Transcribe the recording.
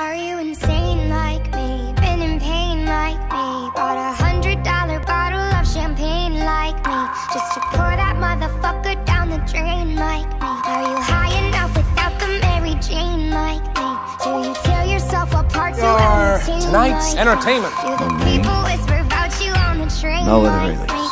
Are you insane like me? Been in pain like me? Bought $100 bottle of champagne like me, just to pour that motherfucker down the drain like me? Are you high enough without the Mary Jane like me? Do you tear yourself apart to Tonight's entertainment. Do the people whisper about you on the train No, like literally. me?